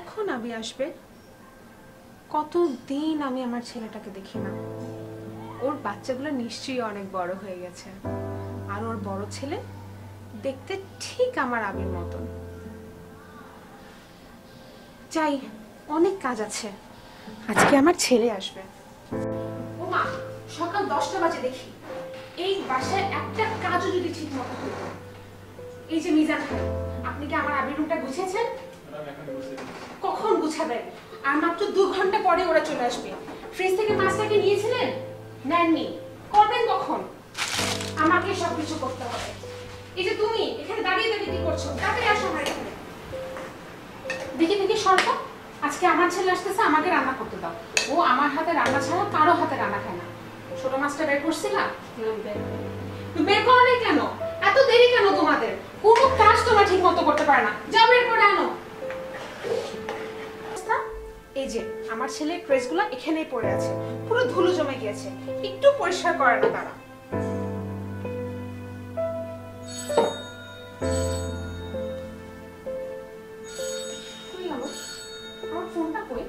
কখন আবি আসবে? কতদিন আমি আমার ছেলেটাকে দেখি না। ওর বাচ্চাগুলো নিশ্চয়ই অনেক বড় হয়ে গেছে, আর ওর বড় ছেলে দেখতে ঠিক আমার আবির মতন। যাই, অনেক কাজ আছে, আজকে আমার ছেলে আসবে। ও মা, সকাল 10টা বাজে দেখি এই বাসায় একটা কাজও যদি ঠিক মতো হতো। এই যে মিজান ভাই, আপনি কি আমার আবির রুমটা গুছিয়েছেন? কখন গুছাবেন? আর মাত্র 2 ঘন্টা পরে ওরা চলে আসবে। ফ্রিজ থেকে মাছটাকে নিয়েছিলেন? নেননি। করবেন কখন? আমাকে সবকিছু করতে হবে। এই যে তুমি এখানে দাঁড়িয়ে দাঁড়িয়ে কি করছো? তাড়াতাড়ি আসো আমার এখানে। দেখি দেখি সরো। আজকে আমার ছেলে আসতেছে, আমাকে রান্না করতে দাও। ও আমার হাতে রান্না ছাড়া কারো হাতে রান্না খায় না। ছোট মাছটা বের করছিলা? বের করো নাই কেন? এত দেরি কেন তোমাদের? কোনো কাজ তোমরা ঠিক মতো করতে পারে না। যাও বের করে আনো। এই যে আমার ছেলের ড্রেসগুলো এখানেই পড়ে আছে, পুরো ধুলো জমে গিয়েছে, একটু পরিষ্কার করে না তারা। আমার ফোনটা কই?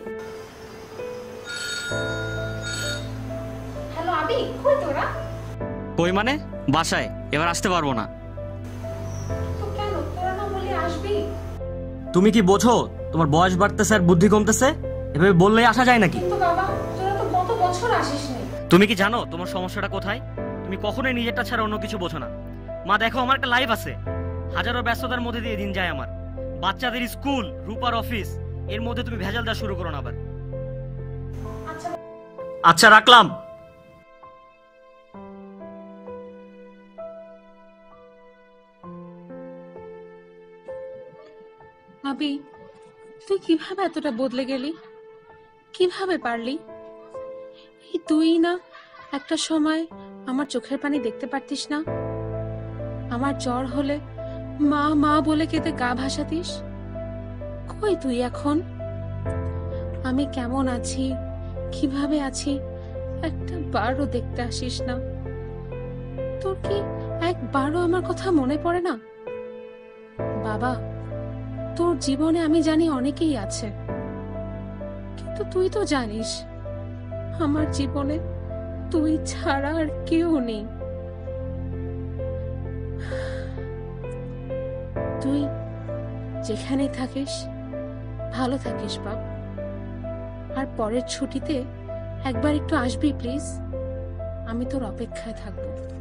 হ্যালো আবি, কই তোরা? কই মানে? বাসায়। এবার আসতে পারবো না। তো কেন? তোরা না বলি আসবি? তুমি কি বোঝো তোমার বয়স বাড়তেছে আর বুদ্ধি কমতেছে? এভাবে বললেই আসা যায় নাকি? কিন্তু বাবা, তোরা তো কত বছর আসিসনি। তুমি কি জানো তোমার সমস্যাটা কোথায়? তুমি কখনোই নিজেরটা ছাড়া অন্য কিছু বোঝো না। মা দেখো, আমার একটা লাইফ আছে, হাজারো ব্যস্ততার মধ্যে দিয়ে দিন যায় আমার। বাচ্চাদের স্কুল, রূপার অফিস, এর মধ্যে তুমি ভেজাল দেওয়া শুরু করো না আবার। আচ্ছা রাখলাম। আবি, তুই কিভাবে এতটা বদলে গেলি? কিভাবে পারলি? এই তুই না একটা সময় আমার চোখের পানি দেখতে পারতিস না? আমার জ্বর হলে মা মা বলে কেঁদে গা ভাসাতিস। কই তুই এখন? আমি কেমন আছি, কিভাবে আছি, একটা বারও দেখতে আসিস না। তোর কি একবারও আমার কথা মনে পড়ে না? বাবা, তোর জীবনে আমি জানি অনেকেই আছে, কিন্তু তুই তো জানিস আমার জীবনে তুই ছাড়া আর কেউ নেই। তুই যেখানে থাকিস ভালো থাকিস বাপ। আর পরের ছুটিতে একবার একটু আসবি প্লিজ, আমি তোর অপেক্ষায় থাকবো।